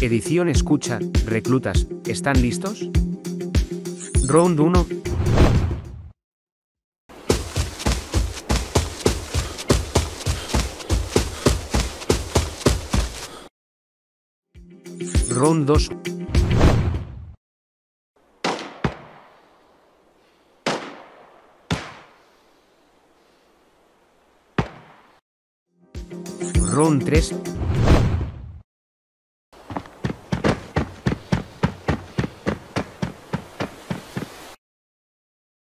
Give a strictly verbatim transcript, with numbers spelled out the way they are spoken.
Edición escucha, reclutas, ¿están listos? Round uno. Round dos. Round tres.